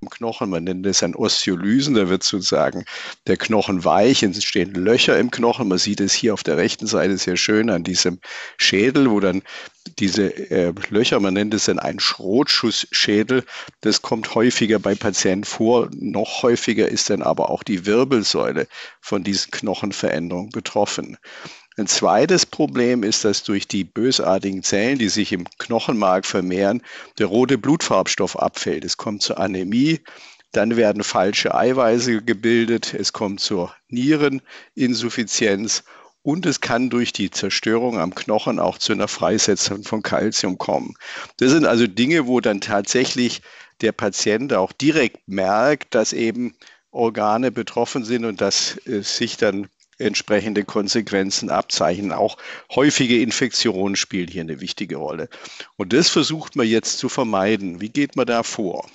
am Knochen. Man nennt das ein Osteolysen. Da wird sozusagen der Knochen weich, es entstehen Löcher im Knochen. Man sieht es hier auf der rechten Seite sehr schön an diesem Schädel, wo dann diese Löcher, man nennt es dann einen Schrotschussschädel, das kommt häufiger bei Patienten vor. Noch häufiger ist dann aber auch die Wirbelsäule von diesen Knochenveränderungen betroffen. Ein zweites Problem ist, dass durch die bösartigen Zellen, die sich im Knochenmark vermehren, der rote Blutfarbstoff abfällt. Es kommt zur Anämie, dann werden falsche Eiweiße gebildet, es kommt zur Niereninsuffizienz und es kann durch die Zerstörung am Knochen auch zu einer Freisetzung von Kalzium kommen. Das sind also Dinge, wo dann tatsächlich der Patient auch direkt merkt, dass eben Organe betroffen sind und dass sich dann entsprechende Konsequenzen abzeichnen. Auch häufige Infektionen spielen hier eine wichtige Rolle. Und das versucht man jetzt zu vermeiden. Wie geht man da vor?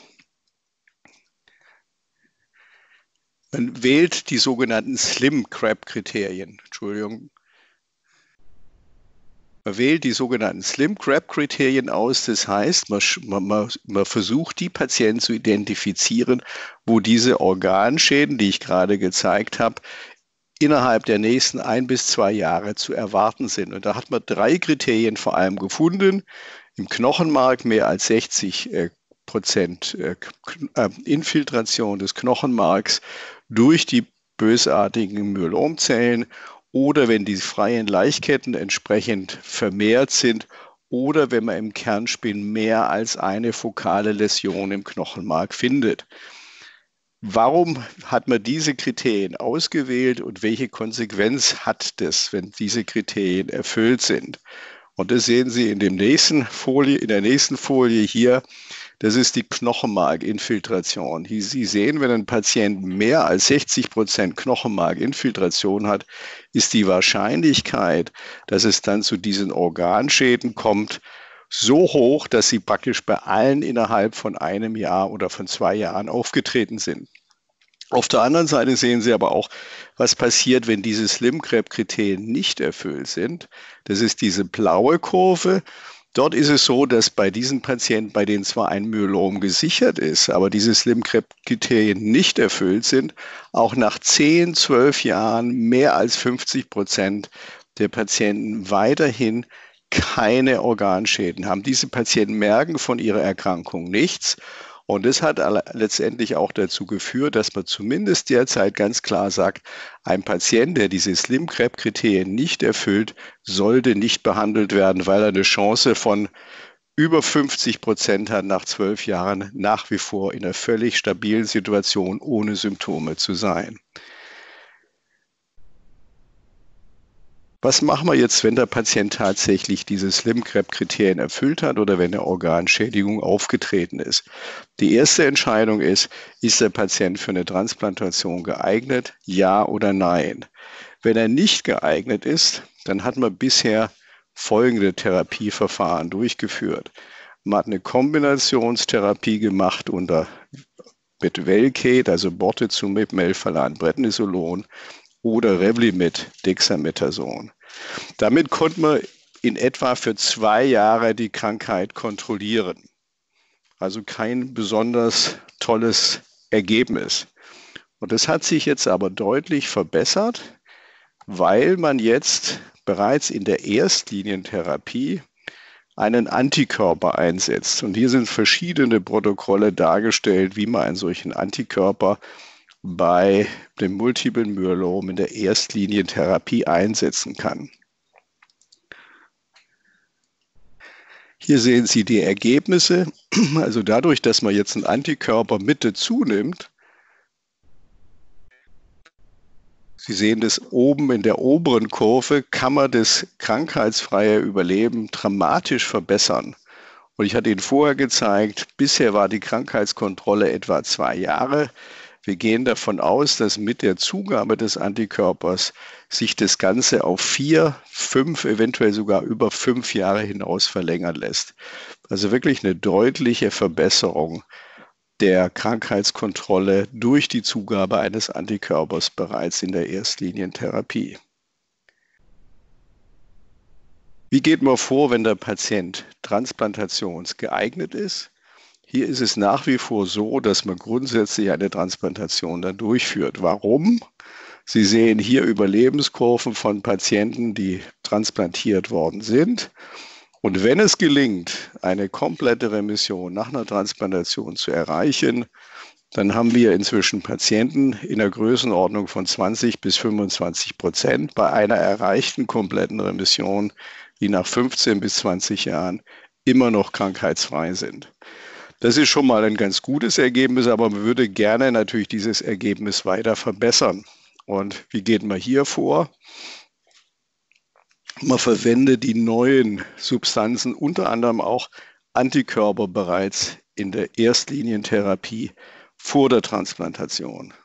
Man wählt die sogenannten Slim-Crab-Kriterien. Entschuldigung. Man wählt die sogenannten Slim-Crab-Kriterien aus. Das heißt, man versucht, die Patienten zu identifizieren, wo diese Organschäden, die ich gerade gezeigt habe, innerhalb der nächsten 1 bis 2 Jahre zu erwarten sind. Und da hat man 3 Kriterien vor allem gefunden. Im Knochenmark mehr als 60% Infiltration des Knochenmarks durch die bösartigen Myelomzellen oder wenn die freien Laichketten entsprechend vermehrt sind oder wenn man im Kernspin mehr als eine fokale Läsion im Knochenmark findet. Warum hat man diese Kriterien ausgewählt und welche Konsequenz hat das, wenn diese Kriterien erfüllt sind? Und das sehen Sie in der nächsten Folie hier. Das ist die Knochenmarkinfiltration. Sie sehen, wenn ein Patient mehr als 60% Knochenmarkinfiltration hat, ist die Wahrscheinlichkeit, dass es dann zu diesen Organschäden kommt, so hoch, dass sie praktisch bei allen innerhalb von 1 Jahr oder von 2 Jahren aufgetreten sind. Auf der anderen Seite sehen Sie aber auch, was passiert, wenn diese Slim-Crab-Kriterien nicht erfüllt sind. Das ist diese blaue Kurve. Dort ist es so, dass bei diesen Patienten, bei denen zwar ein Myelom gesichert ist, aber diese Slim-Crab-Kriterien nicht erfüllt sind, auch nach 10, 12 Jahren mehr als 50% der Patienten weiterhin keine Organschäden haben. Diese Patienten merken von ihrer Erkrankung nichts. Und das hat letztendlich auch dazu geführt, dass man zumindest derzeit ganz klar sagt, ein Patient, der diese Slim-Crab-Kriterien nicht erfüllt, sollte nicht behandelt werden, weil er eine Chance von über 50% hat, nach 12 Jahren nach wie vor in einer völlig stabilen Situation ohne Symptome zu sein. Was machen wir jetzt, wenn der Patient tatsächlich diese Slim-Crab-Kriterien erfüllt hat oder wenn eine Organschädigung aufgetreten ist? Die erste Entscheidung ist der Patient für eine Transplantation geeignet, ja oder nein? Wenn er nicht geeignet ist, dann hat man bisher folgende Therapieverfahren durchgeführt. Man hat eine Kombinationstherapie gemacht mit Velcade, also Bortezomib, Melphalan, Prednisolon oder Revlimid, Dexamethason. Damit konnte man in etwa für 2 Jahre die Krankheit kontrollieren. Also kein besonders tolles Ergebnis. Und das hat sich jetzt aber deutlich verbessert, weil man jetzt bereits in der Erstlinientherapie einen Antikörper einsetzt. Und hier sind verschiedene Protokolle dargestellt, wie man einen solchen Antikörper bei dem Multiple Myelom in der Erstlinientherapie einsetzen kann. Hier sehen Sie die Ergebnisse. Also dadurch, dass man jetzt einen Antikörper mit dazu nimmt, Sie sehen das oben in der oberen Kurve, kann man das krankheitsfreie Überleben dramatisch verbessern. Und ich hatte Ihnen vorher gezeigt, bisher war die Krankheitskontrolle etwa 2 Jahre. Wir gehen davon aus, dass mit der Zugabe des Antikörpers sich das Ganze auf 4, 5, eventuell sogar über 5 Jahre hinaus verlängern lässt. Also wirklich eine deutliche Verbesserung der Krankheitskontrolle durch die Zugabe eines Antikörpers bereits in der Erstlinientherapie. Wie geht man vor, wenn der Patient transplantationsgeeignet ist? Hier ist es nach wie vor so, dass man grundsätzlich eine Transplantation dann durchführt. Warum? Sie sehen hier Überlebenskurven von Patienten, die transplantiert worden sind. Und wenn es gelingt, eine komplette Remission nach einer Transplantation zu erreichen, dann haben wir inzwischen Patienten in der Größenordnung von 20-25% bei einer erreichten kompletten Remission, die nach 15 bis 20 Jahren immer noch krankheitsfrei sind. Das ist schon mal ein ganz gutes Ergebnis, aber man würde gerne natürlich dieses Ergebnis weiter verbessern. Und wie geht man hier vor? Man verwendet die neuen Substanzen, unter anderem auch Antikörper, bereits in der Erstlinientherapie vor der Transplantation.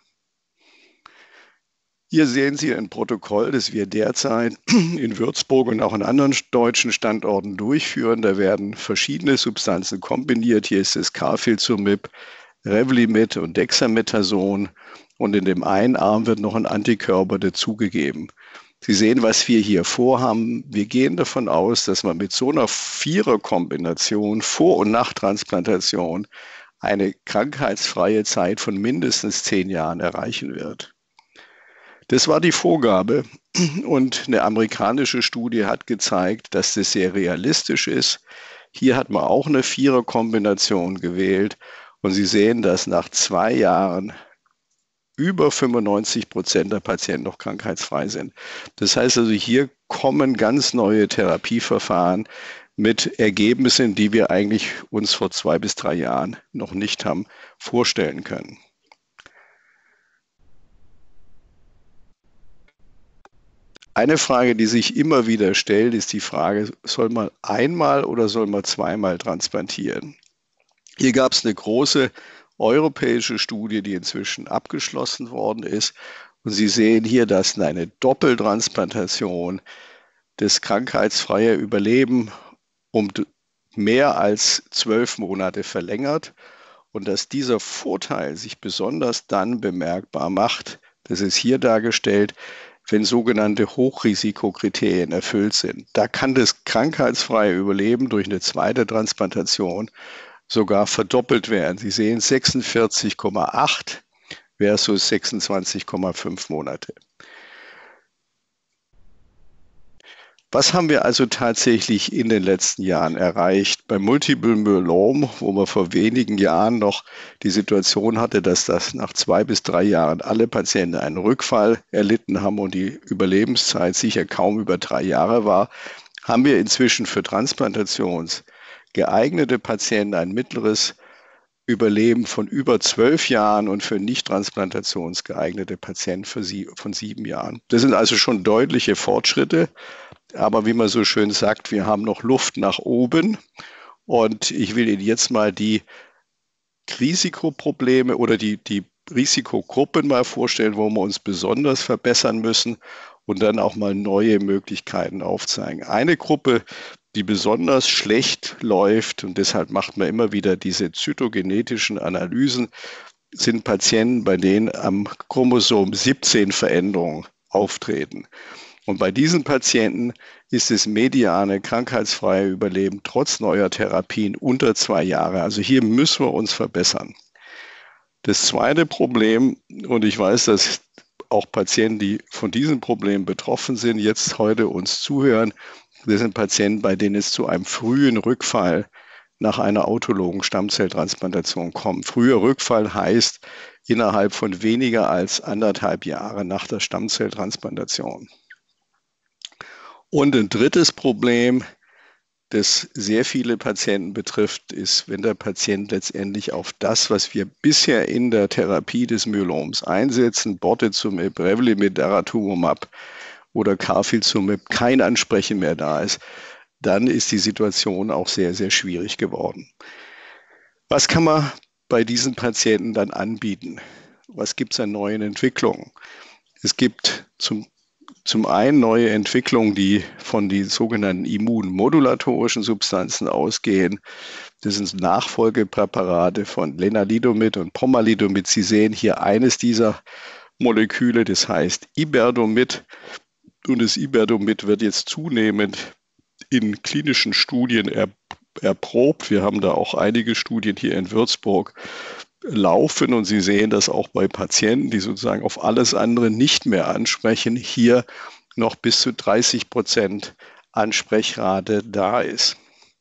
Hier sehen Sie ein Protokoll, das wir derzeit in Würzburg und auch an anderen deutschen Standorten durchführen. Da werden verschiedene Substanzen kombiniert. Hier ist es Carfilzomib, Revlimid und Dexamethason. Und in dem einen Arm wird noch ein Antikörper dazugegeben. Sie sehen, was wir hier vorhaben. Wir gehen davon aus, dass man mit so einer Vierer-Kombination vor und nach Transplantation eine krankheitsfreie Zeit von mindestens 10 Jahren erreichen wird. Das war die Vorgabe und eine amerikanische Studie hat gezeigt, dass das sehr realistisch ist. Hier hat man auch eine Vierer-Kombination gewählt und Sie sehen, dass nach 2 Jahren über 95% der Patienten noch krankheitsfrei sind. Das heißt also, hier kommen ganz neue Therapieverfahren mit Ergebnissen, die wir eigentlich uns vor 2 bis 3 Jahren noch nicht haben vorstellen können. Eine Frage, die sich immer wieder stellt, ist die Frage, soll man einmal oder soll man zweimal transplantieren? Hier gab es eine große europäische Studie, die inzwischen abgeschlossen worden ist. Und Sie sehen hier, dass eine Doppeltransplantation das krankheitsfreie Überleben um mehr als 12 Monate verlängert und dass dieser Vorteil sich besonders dann bemerkbar macht, das ist hier dargestellt, wenn sogenannte Hochrisikokriterien erfüllt sind. Da kann das krankheitsfreie Überleben durch eine zweite Transplantation sogar verdoppelt werden. Sie sehen 46,8 versus 26,5 Monate. Was haben wir also tatsächlich in den letzten Jahren erreicht? Bei Multiple Myelom, wo man vor wenigen Jahren noch die Situation hatte, dass das nach 2 bis 3 Jahren alle Patienten einen Rückfall erlitten haben und die Überlebenszeit sicher kaum über 3 Jahre war, haben wir inzwischen für transplantationsgeeignete Patienten ein mittleres Überleben von über 12 Jahren und für nicht transplantationsgeeignete Patienten von 7 Jahren. Das sind also schon deutliche Fortschritte. Aber wie man so schön sagt, wir haben noch Luft nach oben. Und ich will Ihnen jetzt mal die Risikoprobleme oder die Risikogruppen mal vorstellen, wo wir uns besonders verbessern müssen und dann auch mal neue Möglichkeiten aufzeigen. Eine Gruppe, die besonders schlecht läuft, und deshalb macht man immer wieder diese zytogenetischen Analysen, sind Patienten, bei denen am Chromosom 17 Veränderungen auftreten. Und bei diesen Patienten ist das mediane krankheitsfreie Überleben trotz neuer Therapien unter 2 Jahre. Also hier müssen wir uns verbessern. Das zweite Problem, und ich weiß, dass auch Patienten, die von diesem Problem betroffen sind, jetzt heute uns zuhören, das sind Patienten, bei denen es zu einem frühen Rückfall nach einer autologen Stammzelltransplantation kommt. Früher Rückfall heißt innerhalb von weniger als 1,5 Jahren nach der Stammzelltransplantation. Und ein drittes Problem, das sehr viele Patienten betrifft, ist, wenn der Patient letztendlich auf das, was wir bisher in der Therapie des Myeloms einsetzen, Bortezomib, Revlimid, Daratumumab oder Carfilzomib, kein Ansprechen mehr da ist, dann ist die Situation auch sehr, sehr schwierig geworden. Was kann man bei diesen Patienten dann anbieten? Was gibt es an neuen Entwicklungen? Es gibt zum einen neue Entwicklungen, die von den sogenannten immunmodulatorischen Substanzen ausgehen. Das sind Nachfolgepräparate von Lenalidomid und Pomalidomid. Sie sehen hier eines dieser Moleküle, das heißt Iberdomid. Und das Iberdomid wird jetzt zunehmend in klinischen Studien erprobt. Wir haben da auch einige Studien hier in Würzburg laufen und Sie sehen das auch bei Patienten, die sozusagen auf alles andere nicht mehr ansprechen, hier noch bis zu 30% Ansprechrate da ist.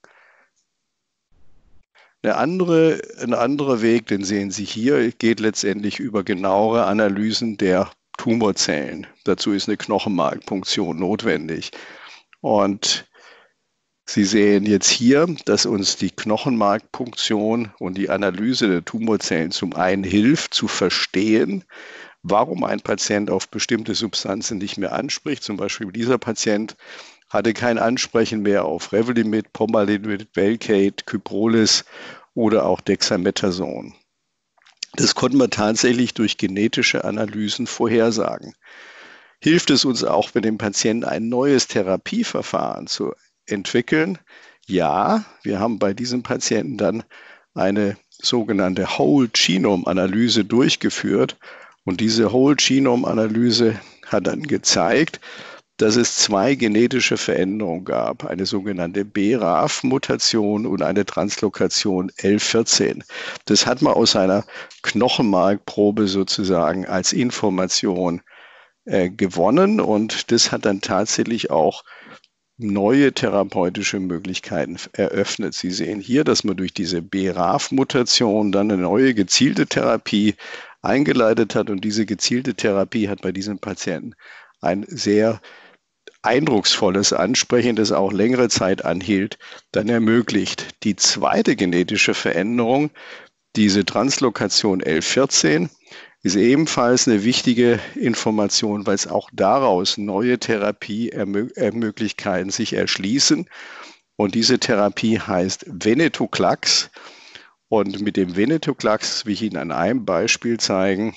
Ein anderer Weg, den sehen Sie hier, geht letztendlich über genauere Analysen der Tumorzellen. Dazu ist eine Knochenmarkpunktion notwendig. Und Sie sehen jetzt hier, dass uns die Knochenmarkpunktion und die Analyse der Tumorzellen zum einen hilft, zu verstehen, warum ein Patient auf bestimmte Substanzen nicht mehr anspricht. Zum Beispiel dieser Patient hatte kein Ansprechen mehr auf Revlimid, Pomalidomid, Velcade, Kyprolis oder auch Dexamethason. Das konnten wir tatsächlich durch genetische Analysen vorhersagen. Hilft es uns auch, mit dem Patienten ein neues Therapieverfahren zu entwickeln? Ja, wir haben bei diesem Patienten dann eine sogenannte Whole-Genome-Analyse durchgeführt. Und diese Whole-Genome-Analyse hat dann gezeigt, dass es 2 genetische Veränderungen gab, eine sogenannte BRAF-Mutation und eine Translokation L14. Das hat man aus einer Knochenmarkprobe sozusagen als Information gewonnen und das hat dann tatsächlich auch neue therapeutische Möglichkeiten eröffnet. Sie sehen hier, dass man durch diese BRAF-Mutation dann eine neue gezielte Therapie eingeleitet hat und diese gezielte Therapie hat bei diesem Patienten ein sehr eindrucksvolles Ansprechen, das auch längere Zeit anhielt, dann ermöglicht. Die zweite genetische Veränderung, diese Translokation L14, ist ebenfalls eine wichtige Information, weil es auch daraus neue Therapiemöglichkeiten sich erschließen. Und diese Therapie heißt Venetoclax. Und mit dem Venetoclax, wie ich Ihnen an einem Beispiel zeigen,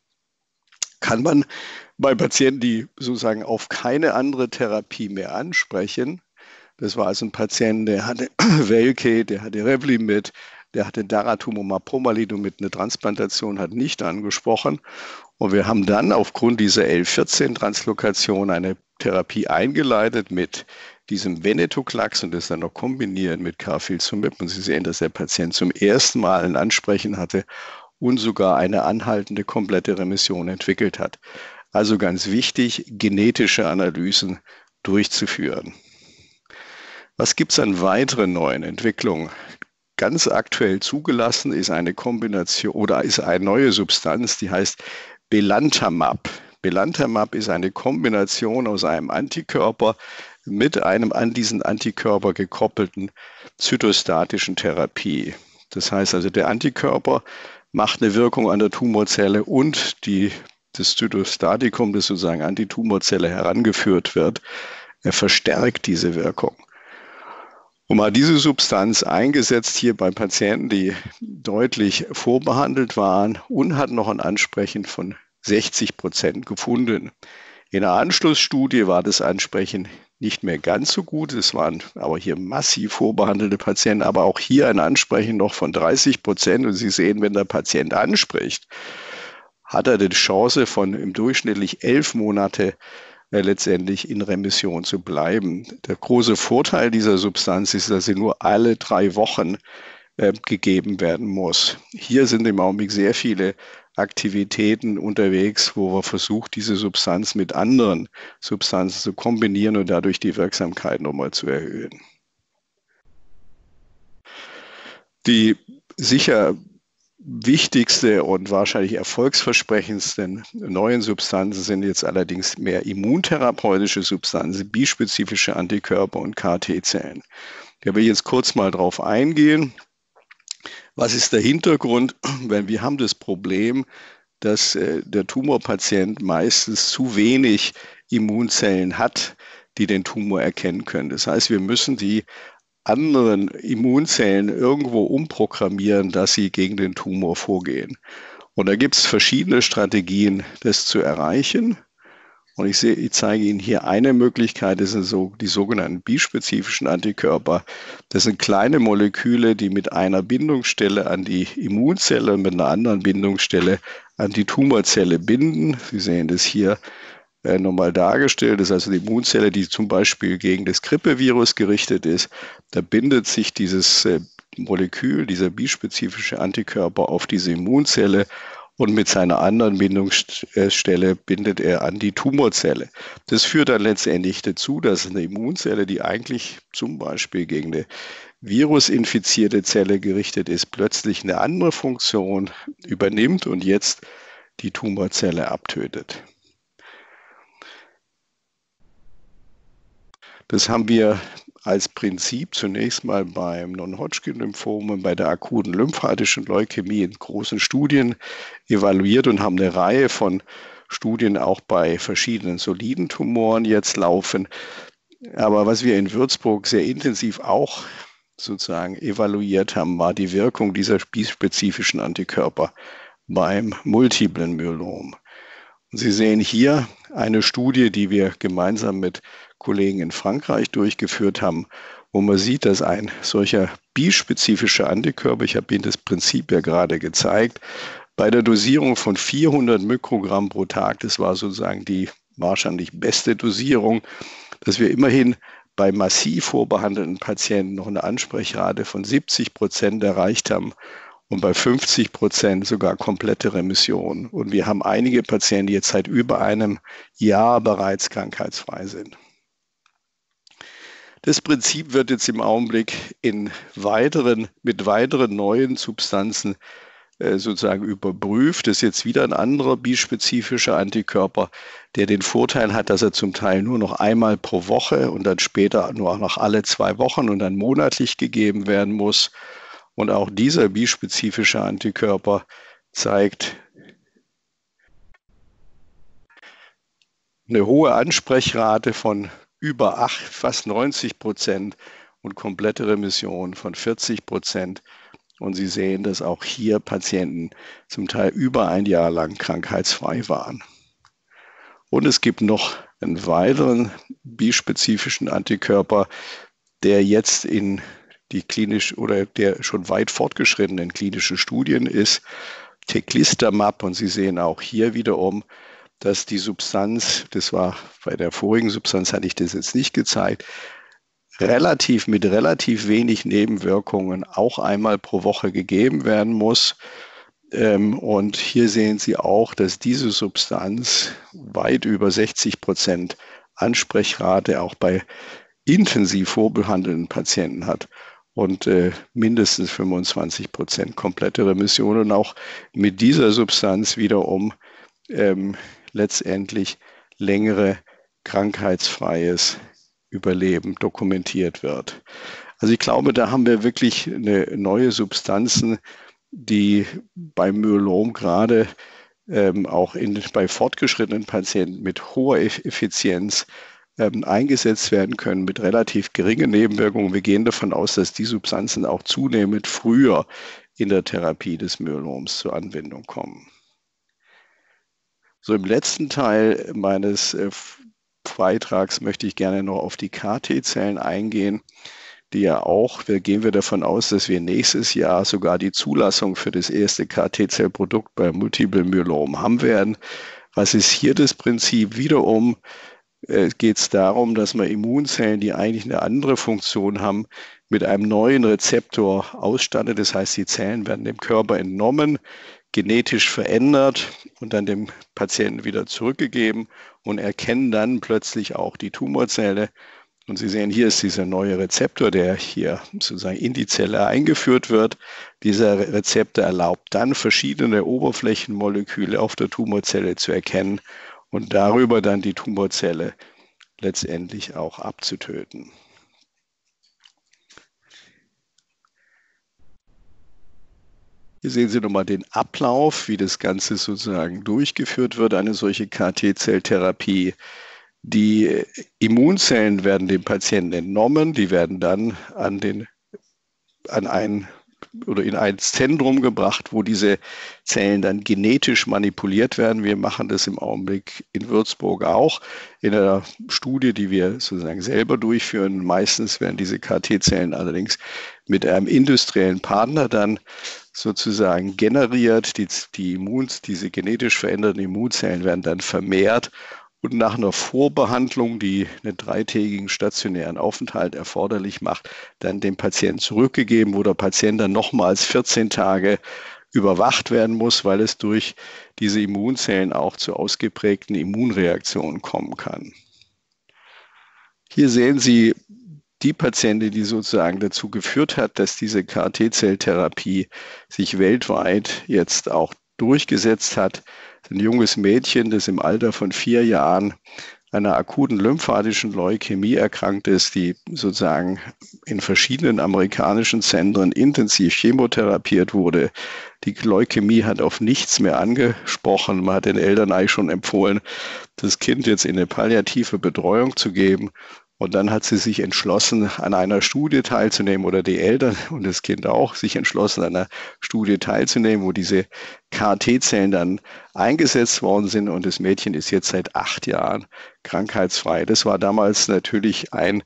kann man bei Patienten, die sozusagen auf keine andere Therapie mehr ansprechen, das war also ein Patient, der hatte Velcade, der hatte Revlimid, der hatte Daratumumab, Pomalidomid, eine Transplantation hat nicht angesprochen. Und wir haben dann aufgrund dieser L14-Translokation eine Therapie eingeleitet mit diesem Venetoclax und das dann noch kombiniert mit Carfilzomib. Und Sie sehen, dass der Patient zum ersten Mal ein Ansprechen hatte und sogar eine anhaltende komplette Remission entwickelt hat. Also ganz wichtig, genetische Analysen durchzuführen. Was gibt es an weiteren neuen Entwicklungen? Ganz aktuell zugelassen ist eine Kombination oder ist eine neue Substanz, die heißt Belantamab. Belantamab ist eine Kombination aus einem Antikörper mit einem an diesen Antikörper gekoppelten zytostatischen Therapie. Das heißt also, der Antikörper macht eine Wirkung an der Tumorzelle und das Zytostatikum, das sozusagen an die Tumorzelle herangeführt wird, verstärkt diese Wirkung. Und man hat diese Substanz eingesetzt hier bei Patienten, die deutlich vorbehandelt waren und hat noch ein Ansprechen von 60% gefunden. In der Anschlussstudie war das Ansprechen nicht mehr ganz so gut. Es waren aber hier massiv vorbehandelte Patienten, aber auch hier ein Ansprechen noch von 30%. Und Sie sehen, wenn der Patient anspricht, hat er die Chance von im durchschnittlich 11 Monate letztendlich in Remission zu bleiben. Der große Vorteil dieser Substanz ist, dass sie nur alle 3 Wochen gegeben werden muss. Hier sind im Augenblick sehr viele Aktivitäten unterwegs, wo wir versuchen, diese Substanz mit anderen Substanzen zu kombinieren und dadurch die Wirksamkeit nochmal zu erhöhen. Die sicher wichtigste und wahrscheinlich erfolgsversprechendsten neuen Substanzen sind jetzt allerdings mehr immuntherapeutische Substanzen, bispezifische Antikörper und KT-Zellen. Da will ich jetzt kurz mal drauf eingehen. Was ist der Hintergrund? Weil wir haben das Problem, dass der Tumorpatient meistens zu wenig Immunzellen hat, die den Tumor erkennen können. Das heißt, wir müssen die anderen Immunzellen irgendwo umprogrammieren, dass sie gegen den Tumor vorgehen. Und da gibt es verschiedene Strategien, das zu erreichen. Und ich zeige Ihnen hier eine Möglichkeit, das sind so die sogenannten bispezifischen Antikörper. Das sind kleine Moleküle, die mit einer Bindungsstelle an die Immunzelle und mit einer anderen Bindungsstelle an die Tumorzelle binden. Sie sehen das hier nochmal dargestellt. Das ist also die Immunzelle, die zum Beispiel gegen das Grippevirus gerichtet ist. Da bindet sich dieses Molekül, dieser bispezifische Antikörper auf diese Immunzelle und mit seiner anderen Bindungsstelle bindet er an die Tumorzelle. Das führt dann letztendlich dazu, dass eine Immunzelle, die eigentlich zum Beispiel gegen eine virusinfizierte Zelle gerichtet ist, plötzlich eine andere Funktion übernimmt und jetzt die Tumorzelle abtötet. Das haben wir als Prinzip zunächst mal beim Non-Hodgkin-Lymphom und bei der akuten lymphatischen Leukämie in großen Studien evaluiert und haben eine Reihe von Studien auch bei verschiedenen soliden Tumoren jetzt laufen. Aber was wir in Würzburg sehr intensiv auch sozusagen evaluiert haben, war die Wirkung dieser bispezifischen Antikörper beim multiplen Myelom. Und Sie sehen hier eine Studie, die wir gemeinsam mit Kollegen in Frankreich durchgeführt haben, wo man sieht, dass ein solcher bispezifischer Antikörper, ich habe Ihnen das Prinzip ja gerade gezeigt, bei der Dosierung von 400 Mikrogramm pro Tag, das war sozusagen die wahrscheinlich beste Dosierung, dass wir immerhin bei massiv vorbehandelten Patienten noch eine Ansprechrate von 70% erreicht haben und bei 50% sogar komplette Remission. Und wir haben einige Patienten, die jetzt seit über einem Jahr bereits krankheitsfrei sind. Das Prinzip wird jetzt im Augenblick mit weiteren neuen Substanzen sozusagen überprüft. Das ist jetzt wieder ein anderer bispezifischer Antikörper, der den Vorteil hat, dass er zum Teil nur noch einmal pro Woche und dann später nur noch alle 2 Wochen und dann monatlich gegeben werden muss. Und auch dieser bispezifische Antikörper zeigt eine hohe Ansprechrate von über fast 90% und komplette Remission von 40%. Und Sie sehen, dass auch hier Patienten zum Teil über ein Jahr lang krankheitsfrei waren. Und es gibt noch einen weiteren bispezifischen Antikörper, der jetzt in die der schon weit fortgeschrittenen klinischen Studien ist, Teclistamab. Und Sie sehen auch hier wiederum, dass die Substanz, das war bei der vorigen Substanz, hatte ich das jetzt nicht gezeigt, mit relativ wenig Nebenwirkungen auch einmal pro Woche gegeben werden muss. Und hier sehen Sie auch, dass diese Substanz weit über 60% Ansprechrate auch bei intensiv vorbehandelten Patienten hat und mindestens 25% komplette Remission und auch mit dieser Substanz wiederum letztendlich längere krankheitsfreies Überleben dokumentiert wird. Also ich glaube, da haben wir wirklich neue Substanzen, die beim Myelom gerade auch bei fortgeschrittenen Patienten mit hoher Effizienz eingesetzt werden können, mit relativ geringen Nebenwirkungen. Wir gehen davon aus, dass die Substanzen auch zunehmend früher in der Therapie des Myeloms zur Anwendung kommen. So, im letzten Teil meines Beitrags möchte ich gerne noch auf die KT-Zellen eingehen, die ja auch, da gehen wir davon aus, dass wir nächstes Jahr sogar die Zulassung für das erste KT-Zellprodukt bei Multiple Myelom haben werden. Was ist hier das Prinzip? Wiederum geht es darum, dass man Immunzellen, die eigentlich eine andere Funktion haben, mit einem neuen Rezeptor ausstattet. Das heißt, die Zellen werden dem Körper entnommen, genetisch verändert und dann dem Patienten wieder zurückgegeben und erkennen dann plötzlich auch die Tumorzelle. Und Sie sehen, hier ist dieser neue Rezeptor, der hier sozusagen in die Zelle eingeführt wird. Dieser Rezeptor erlaubt dann, verschiedene Oberflächenmoleküle auf der Tumorzelle zu erkennen und darüber dann die Tumorzelle letztendlich auch abzutöten. Hier sehen Sie nochmal den Ablauf, wie das Ganze sozusagen durchgeführt wird, eine solche KT-Zelltherapie. Die Immunzellen werden dem Patienten entnommen, die werden dann in ein Zentrum gebracht, wo diese Zellen dann genetisch manipuliert werden. Wir machen das im Augenblick in Würzburg auch in einer Studie, die wir sozusagen selber durchführen. Meistens werden diese KT-Zellen allerdings mit einem industriellen Partner dann sozusagen generiert. Diese genetisch veränderten Immunzellen werden dann vermehrt und nach einer Vorbehandlung, die einen dreitägigen stationären Aufenthalt erforderlich macht, dann dem Patienten zurückgegeben, wo der Patient dann nochmals 14 Tage überwacht werden muss, weil es durch diese Immunzellen auch zu ausgeprägten Immunreaktionen kommen kann. Hier sehen Sie die Patientin, die sozusagen dazu geführt hat, dass diese KT-Zelltherapie sich weltweit jetzt auch durchgesetzt hat. Ein junges Mädchen, das im Alter von 4 Jahren einer akuten lymphatischen Leukämie erkrankt ist, die sozusagen in verschiedenen amerikanischen Zentren intensiv chemotherapiert wurde. Die Leukämie hat auf nichts mehr angesprochen. Man hat den Eltern eigentlich schon empfohlen, das Kind jetzt in eine palliative Betreuung zu geben. Und dann hat sie sich entschlossen, an einer Studie teilzunehmen, oder die Eltern und das Kind auch sich entschlossen, an einer Studie teilzunehmen, wo diese KT-Zellen dann eingesetzt worden sind. Und das Mädchen ist jetzt seit 8 Jahren krankheitsfrei. Das war damals natürlich ein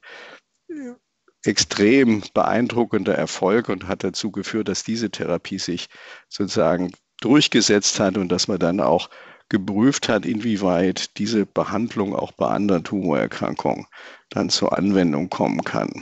extrem beeindruckender Erfolg und hat dazu geführt, dass diese Therapie sich sozusagen durchgesetzt hat und dass man dann auch geprüft hat, inwieweit diese Behandlung auch bei anderen Tumorerkrankungen dann zur Anwendung kommen kann.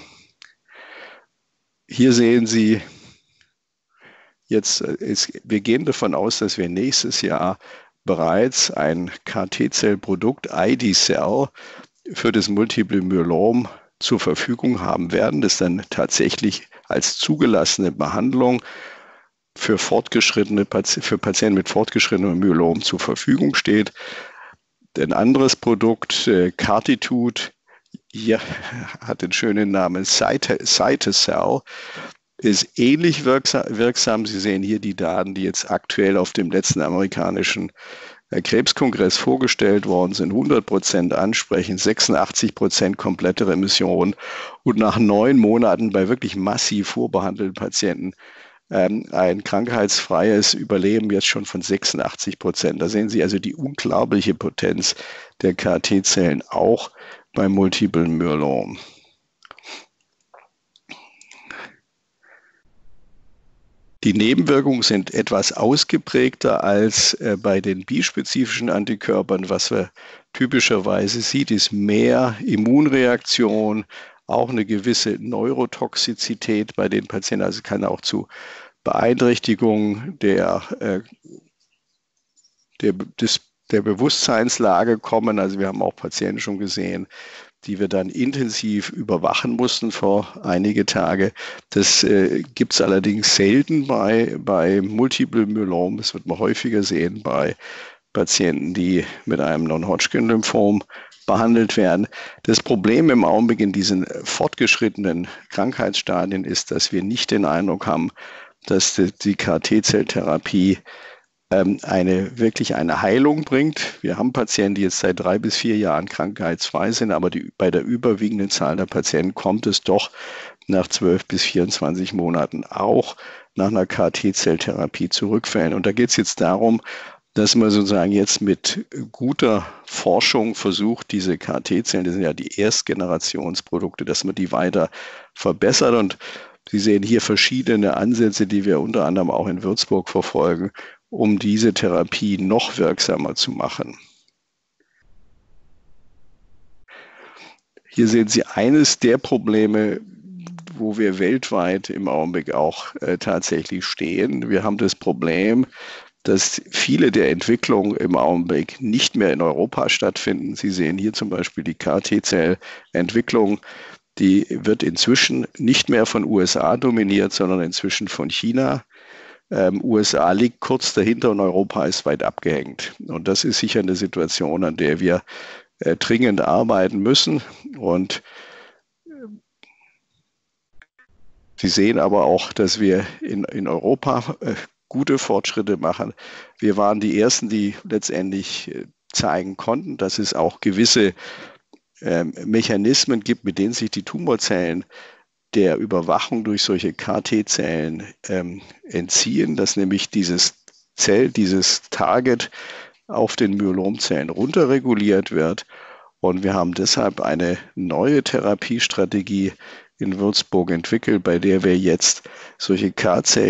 Hier sehen Sie jetzt, wir gehen davon aus, dass wir nächstes Jahr bereits ein KT-Zellprodukt ID-Cell für das Multiple Myelom zur Verfügung haben werden, das dann tatsächlich als zugelassene Behandlung für Patienten mit fortgeschrittenem Myelom zur Verfügung steht. Ein anderes Produkt, Cartitude, hier hat den schönen Namen Cytocell, ist ähnlich wirksam. Sie sehen hier die Daten, die jetzt aktuell auf dem letzten amerikanischen Krebskongress vorgestellt worden sind. 100% ansprechen, 86% komplette Remission und nach 9 Monaten bei wirklich massiv vorbehandelten Patienten ein krankheitsfreies Überleben jetzt schon von 86%. Da sehen Sie also die unglaubliche Potenz der KT-Zellen auch beim Multiple Myelom. Die Nebenwirkungen sind etwas ausgeprägter als bei den bispezifischen Antikörpern. Was wir typischerweise sieht, ist mehr Immunreaktion, auch eine gewisse Neurotoxizität bei den Patienten. Also kann auch zu Beeinträchtigung der Bewusstseinslage kommen. Also wir haben auch Patienten schon gesehen, die wir dann intensiv überwachen mussten vor einige Tage. Das gibt es allerdings selten bei Multiple Myelom. Das wird man häufiger sehen bei Patienten, die mit einem Non-Hodgkin-Lymphom behandelt werden. Das Problem im Augenblick in diesen fortgeschrittenen Krankheitsstadien ist, dass wir nicht den Eindruck haben, dass die KT-Zelltherapie wirklich eine Heilung bringt. Wir haben Patienten, die jetzt seit 3 bis 4 Jahren krankheitsfrei sind, aber bei der überwiegenden Zahl der Patienten kommt es doch nach 12 bis 24 Monaten auch nach einer KT-Zelltherapie zu Rückfällen. Und da geht es jetzt darum, dass man sozusagen jetzt mit guter Forschung versucht, diese KT-Zellen, das sind ja die Erstgenerationsprodukte, dass man die weiter verbessert. Und Sie sehen hier verschiedene Ansätze, die wir unter anderem auch in Würzburg verfolgen, um diese Therapie noch wirksamer zu machen. Hier sehen Sie eines der Probleme, wo wir weltweit im Augenblick auch tatsächlich stehen. Wir haben das Problem, dass viele der Entwicklungen im Augenblick nicht mehr in Europa stattfinden. Sie sehen hier zum Beispiel die KT-Zell-Entwicklung. Die wird inzwischen nicht mehr von USA dominiert, sondern inzwischen von China. USA liegt kurz dahinter und Europa ist weit abgehängt. Und das ist sicher eine Situation, an der wir dringend arbeiten müssen. Und Sie sehen aber auch, dass wir in Europa gute Fortschritte machen. Wir waren die Ersten, die letztendlich zeigen konnten, dass es auch gewisse Mechanismen gibt, mit denen sich die Tumorzellen der Überwachung durch solche KT-Zellen entziehen, dass nämlich dieses Target auf den Myelomzellen runterreguliert wird. Und wir haben deshalb eine neue Therapiestrategie in Würzburg entwickelt, bei der wir jetzt solche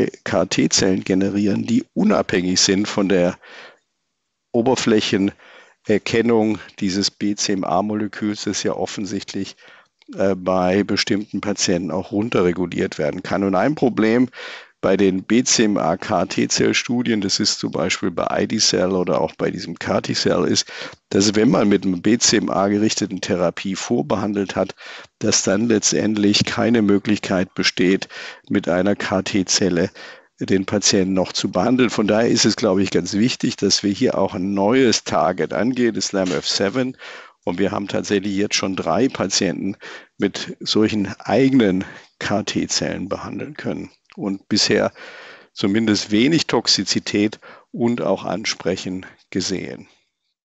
KT-Zellen generieren, die unabhängig sind von der Oberflächen Erkennung dieses BCMA-Moleküls, das ja offensichtlich bei bestimmten Patienten auch runterreguliert werden kann. Und ein Problem bei den BCMA-CAR-T-Zell-Studien, das ist zum Beispiel bei ID-Cell oder auch bei diesem CAR-T-Cell, ist, dass wenn man mit einer BCMA-gerichteten Therapie vorbehandelt hat, dass dann letztendlich keine Möglichkeit besteht, mit einer CAR-T-Zelle den Patienten noch zu behandeln. Von daher ist es, glaube ich, ganz wichtig, dass wir hier auch ein neues Target angehen, das LAMF7. Und wir haben tatsächlich jetzt schon 3 Patienten mit solchen eigenen CAR-T-Zellen behandeln können. Und bisher zumindest wenig Toxizität und auch Ansprechen gesehen.